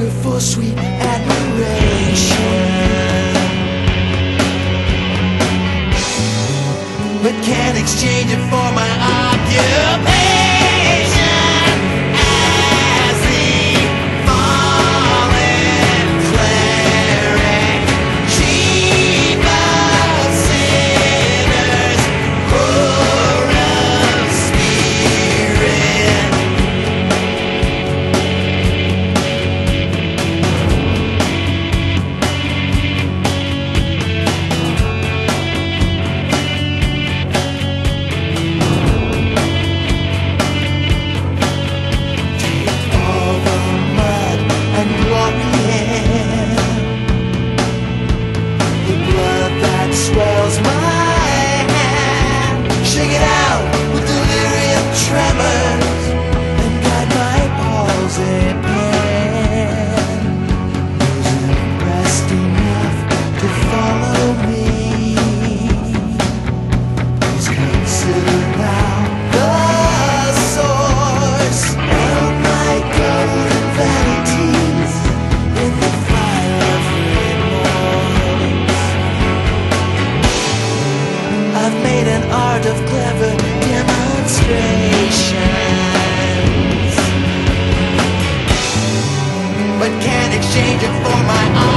for sweet admiration, but can't exchange it for my occupation as the fallen cleric, chief of sinners, poor of spirit. Swells my hand, shake it out with delirium tremors, and guide my palsy pen. Was impressed enough to follow me. Please consider now the source of my golden vanities in the fire of remorse. I've made an art of clever demonstrations, but can't exchange it for my